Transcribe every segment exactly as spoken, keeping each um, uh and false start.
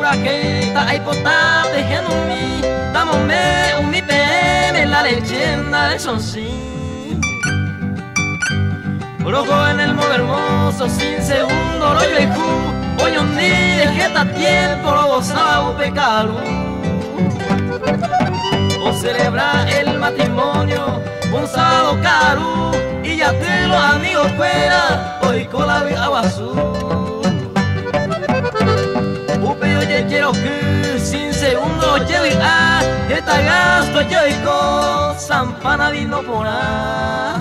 keita hay potate genumi, dámosme un mi P M, la leyenda del Sonsin. Rojo en el modo hermoso, sin segundo, lo yo hoy un día de jeta tiempo, lo gozaba pecado. O celebra el matrimonio, un sábado caro, y ya te los amigos fuera, hoy con la vida azul. Upe yo ya quiero que sin segundo lleve a esta gasto yo y con Sampana vino por ahí.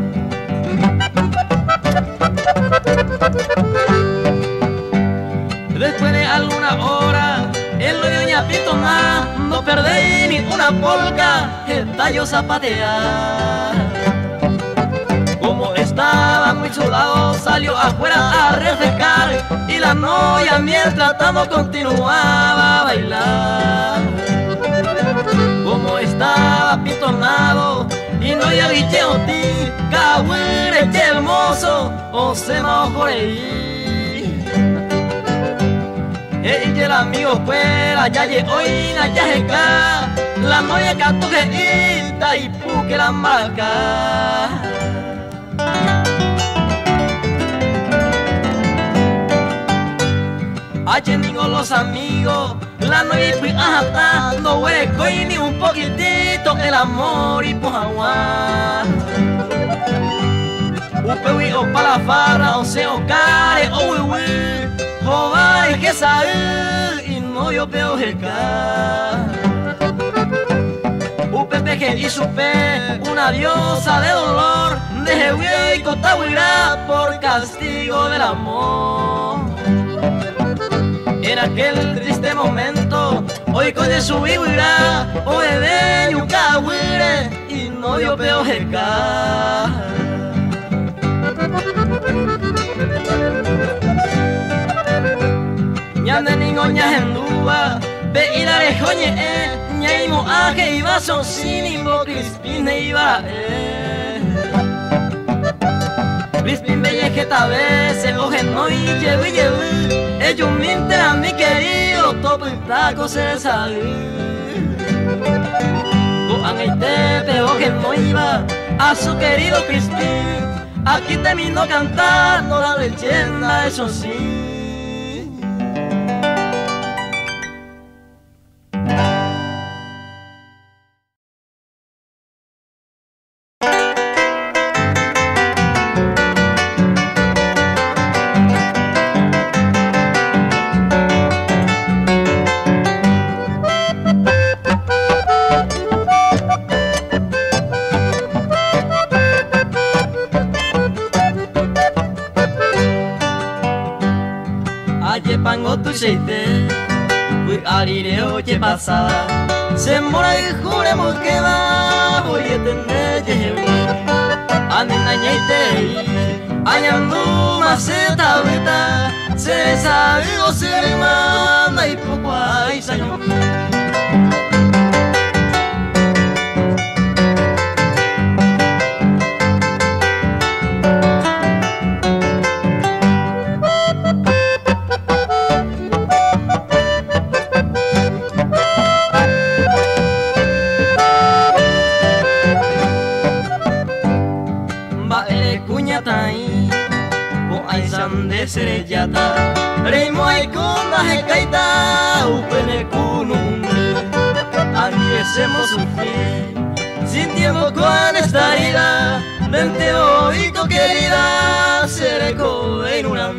Después de alguna hora, el hoyo ñapito más, no perdí ni una polca, esta yo zapatear. Como estaba muy sudado, salió afuera a refrescar, y la novia mientras tanto continuaba a bailar. Como estaba pitonado, y no ya vi ti, cahuire, che hermoso, o se me ojo y el amigo fuera, ya lle hoy na ya jeca, la novia canto que ita y puque la marca. Ayer digo los amigos, la novia fui ajatando hueco y ni un poquitito el amor y pues aguar. Upe o pa la farra, o se o care, o wi joder que sabe y no yo veo jeca. Upe que y supe una diosa de dolor, de huye y cotahuirá por castigo del amor. En aquel triste momento, hoy con su vivirá, o de yuca huire y no yo veo jeca. Ñande ningo ñahendúa, ve y la rejoñe eh, ñaimo aje iba son sinimbo, Crispine iba eh. Crispin belle que tal vez se oje no y lleve y lleve, ellos minten a mi querido, topo y taco se sale. Goan el tepe oje no iba a su querido Crispin, aquí terminó cantando la leyenda de Sonsin. Aye pango tu sheite, fui arireo che pasada, se mora y juremos que va, voy a tener yewe. Anina ñeite, añandu maceta veta, se sabe o se manda y poco hay sañón. Cuñatai, ko aisan de sereyata, reimo ay kuna hekaita, upene kunumbre, aniesemos sufrir, sin tiempo con esta herida, vente hoy querida, seré en una.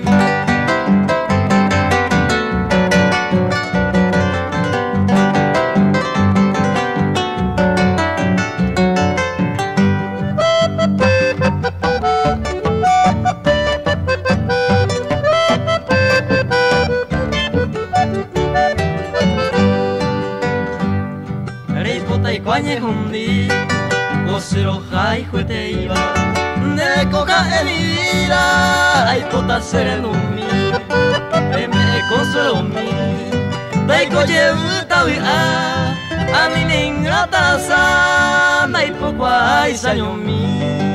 Cuañe hundi, ocero jai juete iba, de coca en mi vida, hay pota serenumi, me consuelo mi, taiko llevuta a, a mi ningrata sana y poco hay sayomi.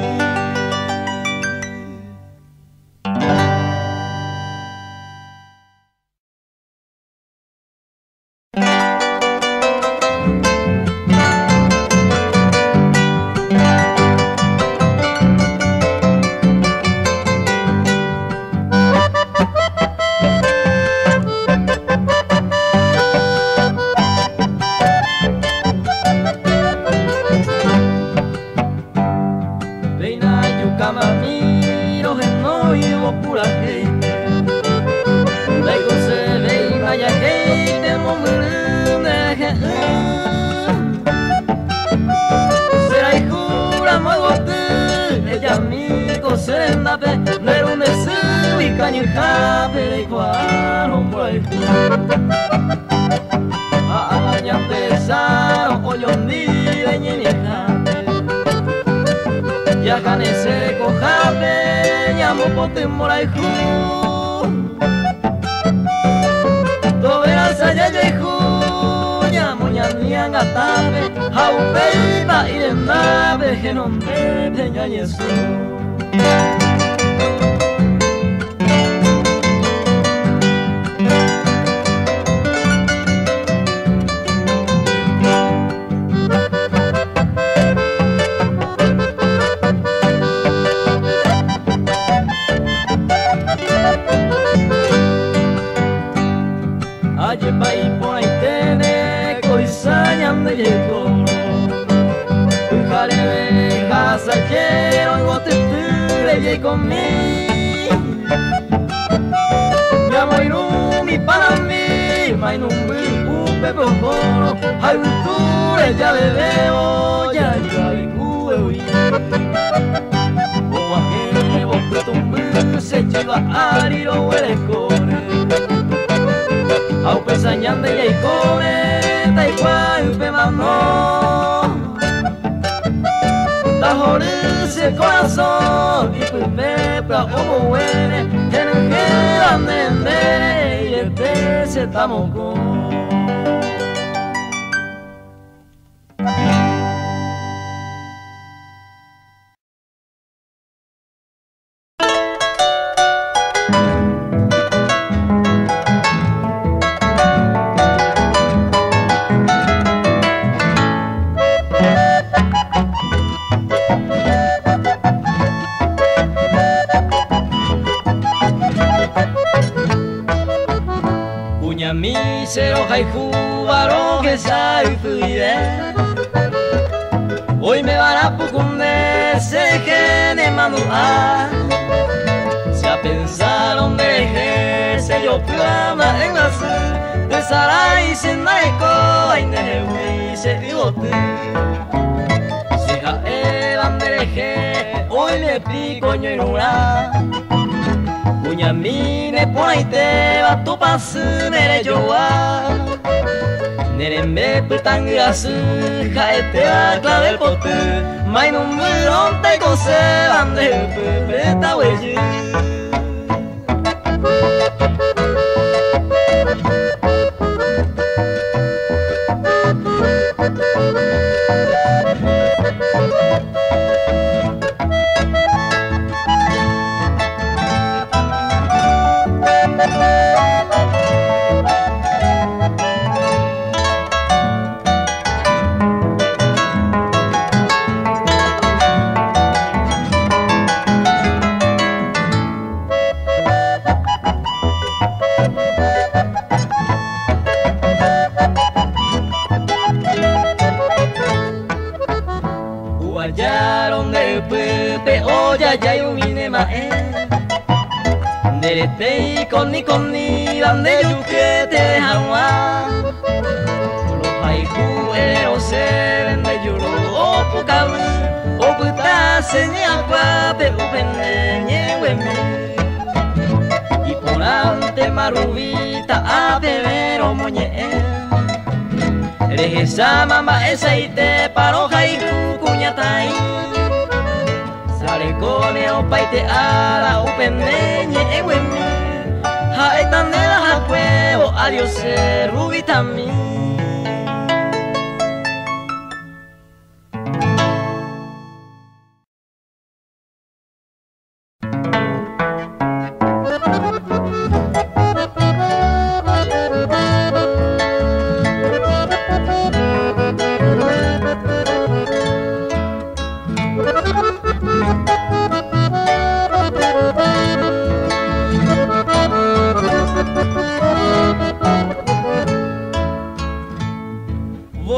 camamiro no ibo pura gente Daigo se ve vaya gente momurune Será y jura mogotu ella amigo serenda pe nerune su y caño jape de igual por ahí a ya empezaron hoy un día y ni ya cane se cojape llamo pote moraihu to verás allá yehu llamo ñanian gatape haupe pa ir en nave que no me peña yesu conmigo ya moiru mi para mí mai num upe bojoro hay un ture ya bebeo ya ya iku ewi o aje bo tumbu se chiva ariro huele core au pesañande ya ikone tai kwai upe mano ese corazón y tu pepla como huele en el que ande y este se estamos con hoy me van a pucunde se gene manua se a pensar donde ejerce yo plama en la sed de sarai sin naiko y nehui se divote se ja evan de eje hoy me pico ño inura puña mine por ahí te va tu pasu nere yo Nerembe putangasu jaete akla del pote mai num muron te kose bande peta weji Derete koni koni dande yukete hawa Lo haiku ero se vende yuro opu kawu Opu ta se nyakwa pe upende nyewemi Y por ante marubita a bebero moñe Rejesa mama esa ite paro haiku kuñatai Sarekone opaite ala upendeñe ewemi Haetanela hakueo adiós rubitami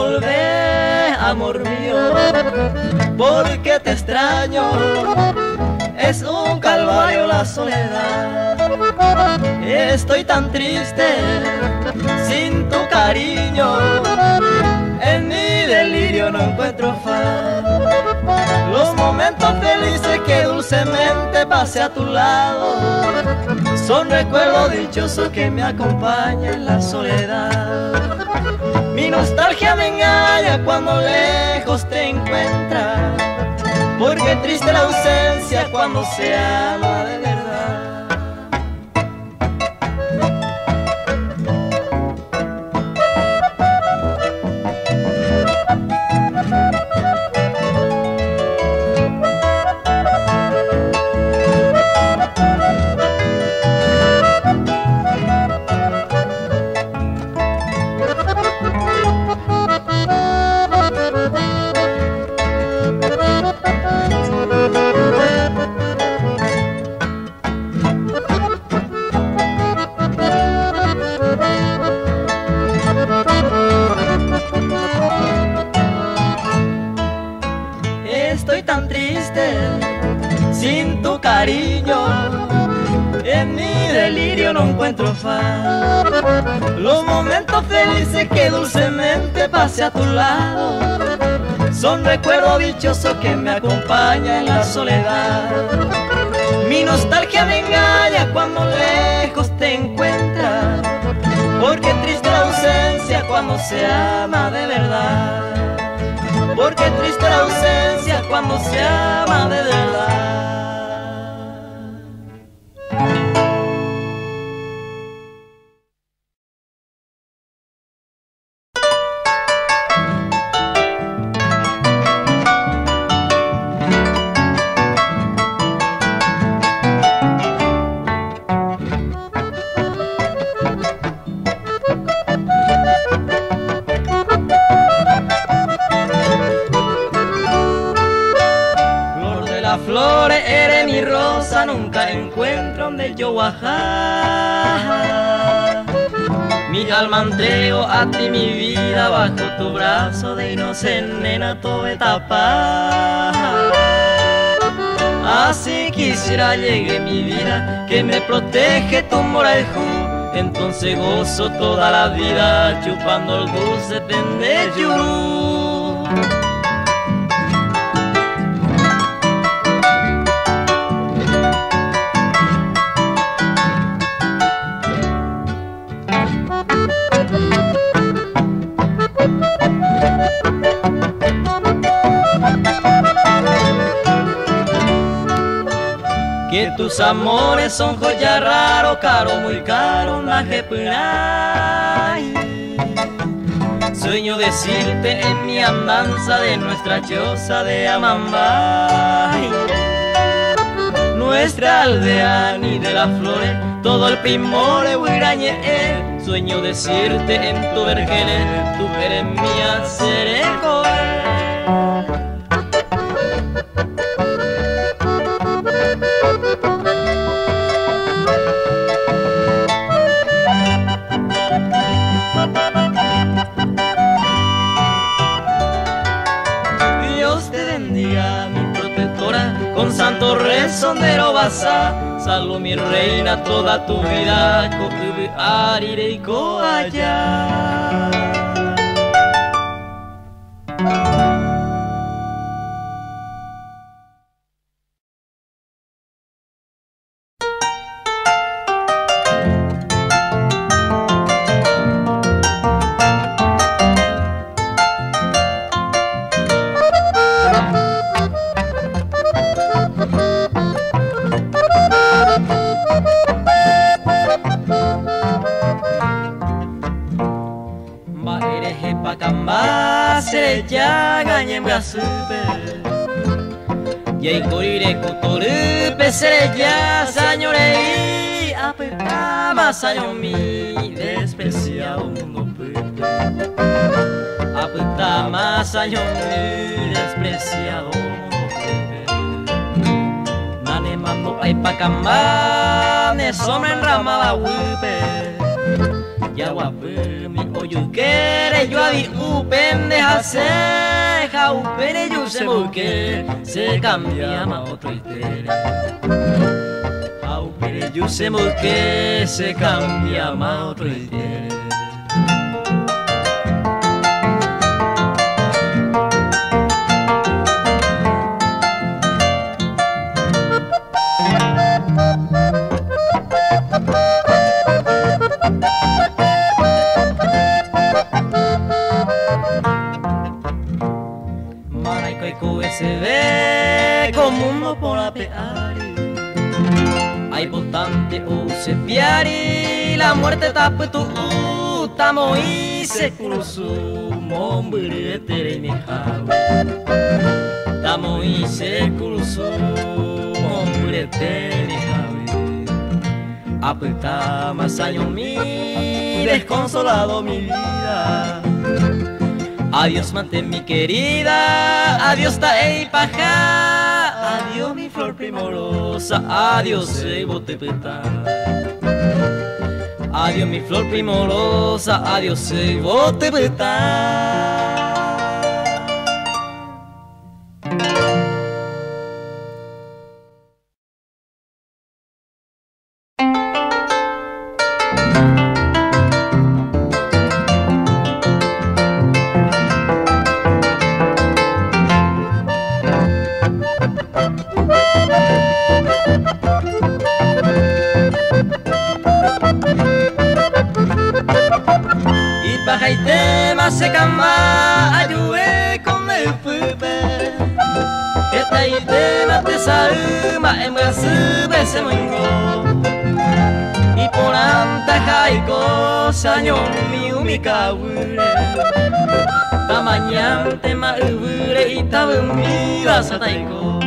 Volvé, amor mío, porque te extraño. la soledad. Estoy tan triste sin tu cariño, en mi delirio no encuentro paz. Los momentos felices que dulcemente pasé a tu lado son recuerdos dichosos que me acompañan en la soledad. Mi nostalgia me engaña cuando lejos te encuentras, porque triste la ausencia cuando se ama de verdad. Estoy tan triste sin tu cariño, en mi delirio no encuentro paz. Los momentos felices que dulcemente pasé a tu lado son recuerdos dichosos que me acompañan en la soledad. Mi nostalgia me engaña cuando lejos te encuentras, porque triste la ausencia cuando se ama de verdad. Porque triste la ausencia cuando se ama de verdad. Flores, eres mi rosa, nunca encuentro donde yo bajar. Mi alma entrego a ti, mi vida, bajo tu brazo de inocente nena todo etapa. Así quisiera llegue mi vida, que me protege tu moralejú. Entonces gozo toda la vida, chupando el dulce de yurú. Que tus amores son joya raro, caro, muy caro, najepuray. Sueño decirte en mi andanza de nuestra choza de Amambay, nuestra aldea ni de las flores, todo el primore huirañe. Sueño decirte en tu vergel, tú eres mía, seré joven. Dios te bendiga, mi protectora, con santo rezonero basa. Salud mi reina toda tu vida, cocubi arire y coaya. Ya gañen brasupe Yay corire kutorupe sere ya sañorei apetama sañomi despreciado mundo pupe apetama sañomi despreciado mundo pupe nane mando ay pacamba ne sombra en rama la hupe ya guape mi oyu quere yo avi upen deja seja upere yo se moque se cambia ma otro itere a yo sé que se cambia más otro día. Se ve como uno por la peari, hay bastante o se piari, la muerte tapa tu tamo y se cruzó, mombre tere mi jawe, tamo y se cruzó, mombre tere mi jawe, apretá más años mi desconsolado mi vida. Adiós mate mi querida, adiós taei paja, adiós mi flor primorosa, adiós ei bote petá. Adiós mi flor primorosa, adiós ei bote petá. Bajaitema se cama ayué con el fupe. Esta itema te salma en Brasil se moingó. Y por anta jaico sañón mío mi caure. Tamañante ma ure y tabumida sataico.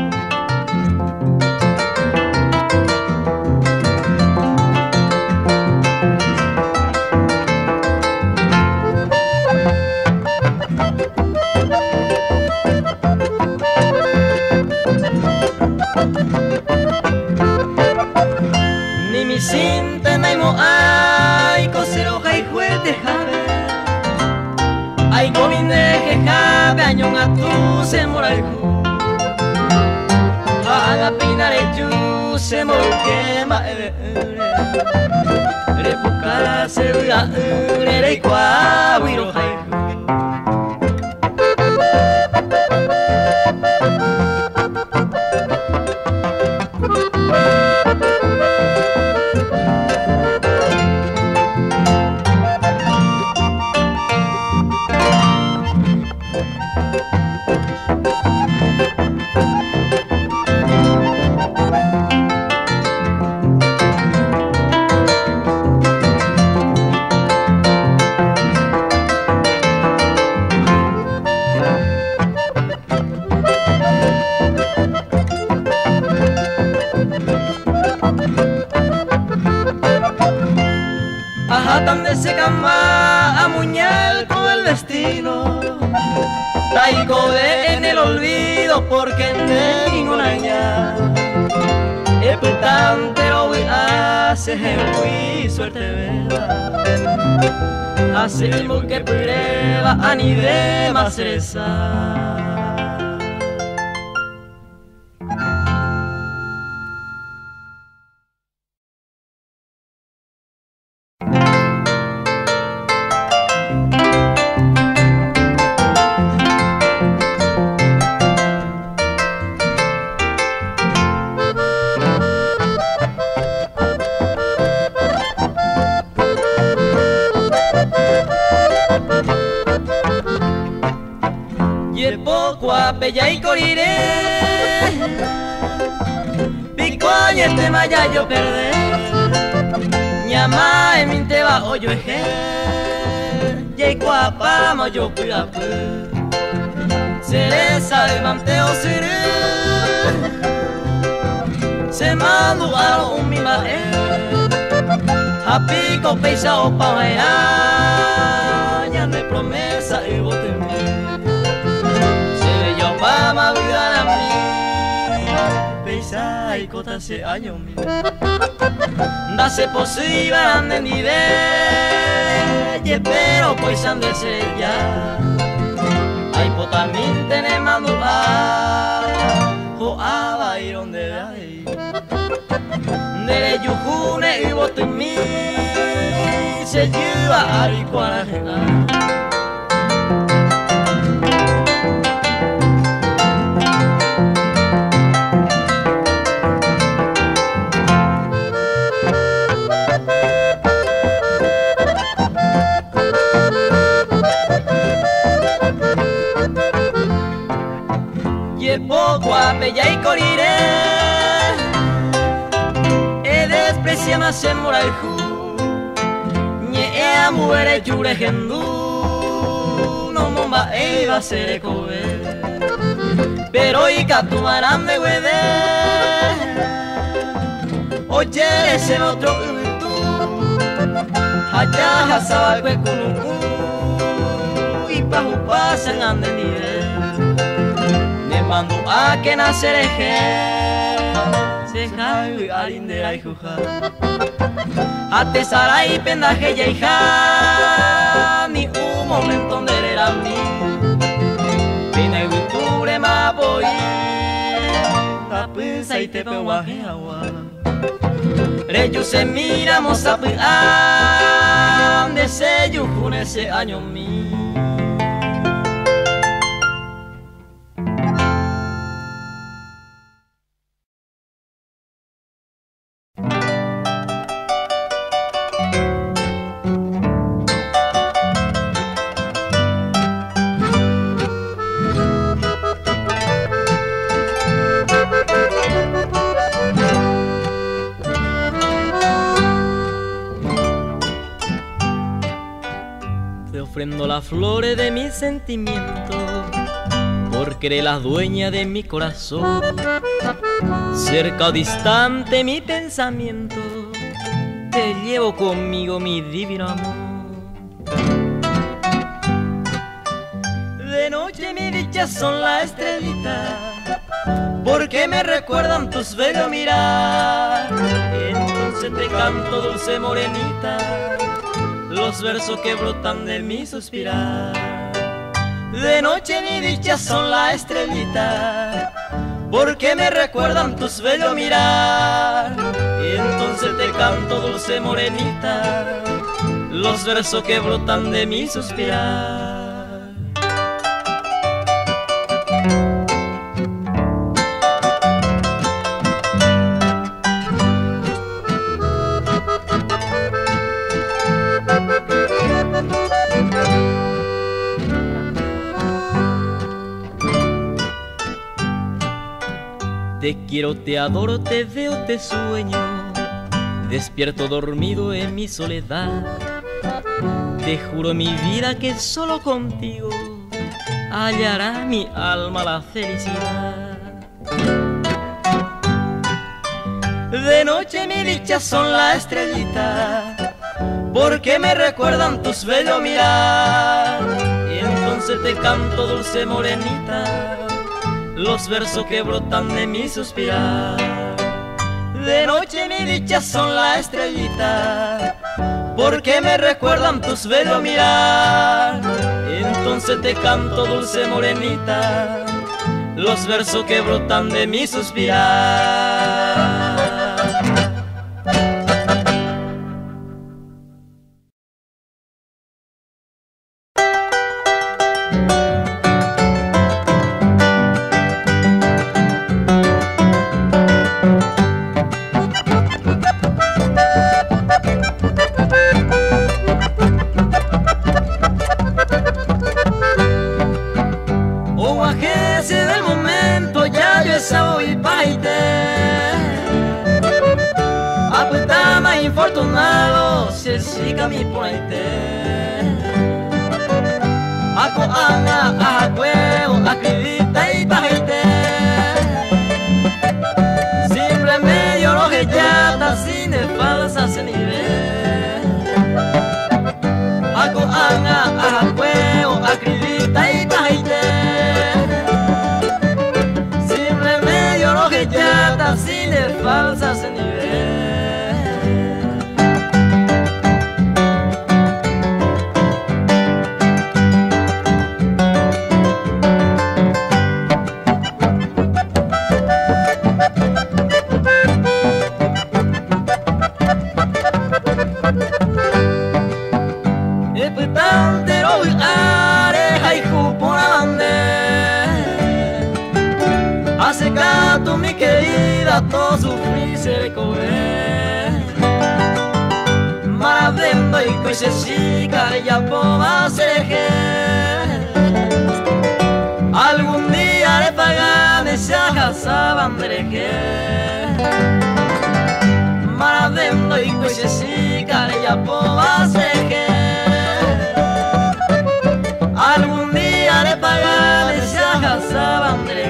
Sin tenaimo ay cosero jai juete jave ay comine que jave añón a tu se moraiku haga pinare ju se mor quema ere repuka se uya ere kwa wiro jai. Donde se cama a muñal con el destino, traigo de en el olvido porque no ninguna aña. El putante lo hace muy suerte vela, hace el que prueba a ni de más esa. Bella y coriré, picoña este maya yo perdé, ñama en mi te va hoyo eje, y guapa mo yo pura pu, cereza el manteo siré, se mando a un mi mae, a pico peisa o pa ya no hay promesa y bote mi. Vamos a cuidar a mí, pesa y cota hace años mi. Dase posible ande ni de, y espero pues ande ya. Ay potamín tenemos lugar, o a bairon de ahí. De yuju va ari cuarajena. Poco a bella y corire e desprecia más en moraihu nye e muere jure gendu no momba e va ser kobe pero y catuaran de huede oye ese otro tu allá hasaba que kunuku y pahu pasan ande nivel mando a que nacer eje se jai arindera y juja ate sarai pendaje ya hija ni un momento donde era mi pina y octubre ma voy a pisa y te pego a agua reyo se miramos a pia de se yujun ese año mi. Ofrendo las flores de mis sentimientos, porque eres la dueña de mi corazón. Cerca o distante mi pensamiento, te llevo conmigo mi divino amor. De noche mi dicha son las estrellitas, porque me recuerdan tus bellos mirar. Entonces te canto dulce morenita, los versos que brotan de mi suspirar. De noche mi dicha son las estrellitas, porque me recuerdan tus bellos mirar. Y entonces te canto dulce morenita, los versos que brotan de mi suspirar. Te quiero, te adoro, te veo, te sueño, despierto dormido en mi soledad. Te juro mi vida que solo contigo hallará mi alma la felicidad. De noche mi dicha son las estrellitas, porque me recuerdan tus bellos mirar. Y entonces te canto dulce morenita, los versos que brotan de mi suspirar. De noche mi dicha son las estrellitas, porque me recuerdan tus bellos mirar. Entonces te canto dulce morenita, los versos que brotan de mi suspirar. Infortunado se siga mi puente ako anga akweo acredita y bajite siempre medio lo que ya está sin falsa se nivel ako anga akweo acredita y bajite siempre medio lo que ya está sin falsa se nivel. y pues si ya puedo ser algún día le pagan ese ajasaban de maradendo y pues si ya puedo ser algún día le pagan ese ajasaban de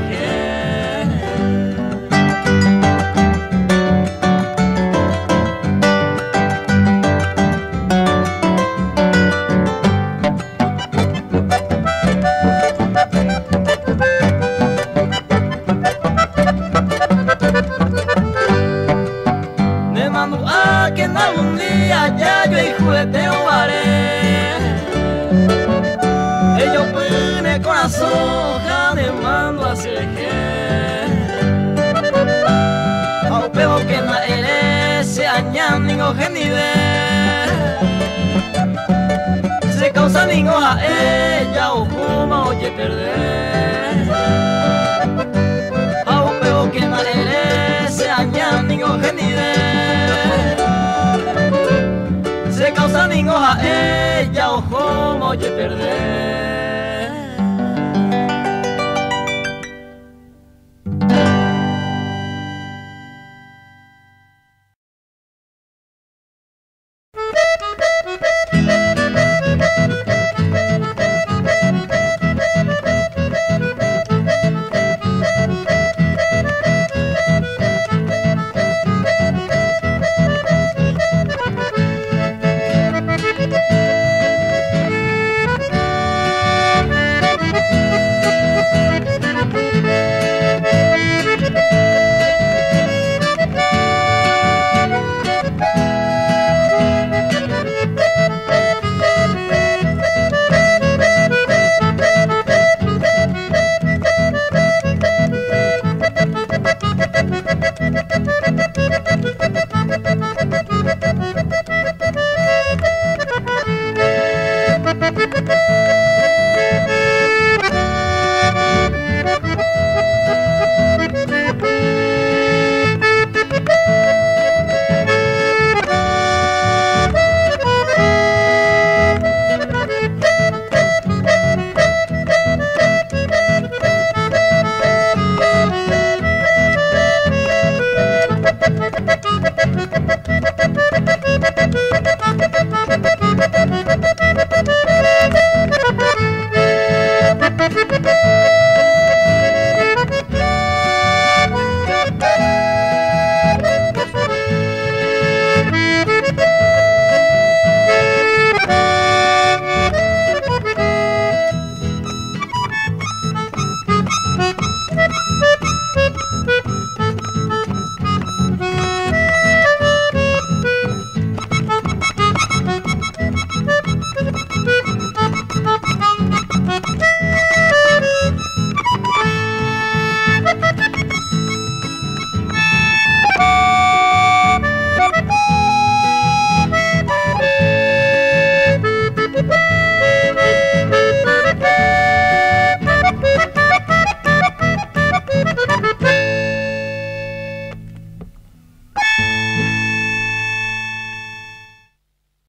que en algún día ya yo y jugueteo haré. Ellos pone con las hojas de mando a ceje. Au pego que na ere se añan ningo genive. Se causa ningo a ella o como oye perder. Au pego que na ere se añan ningo genive. Se causa ningo a ella o como oye perder. Thank you.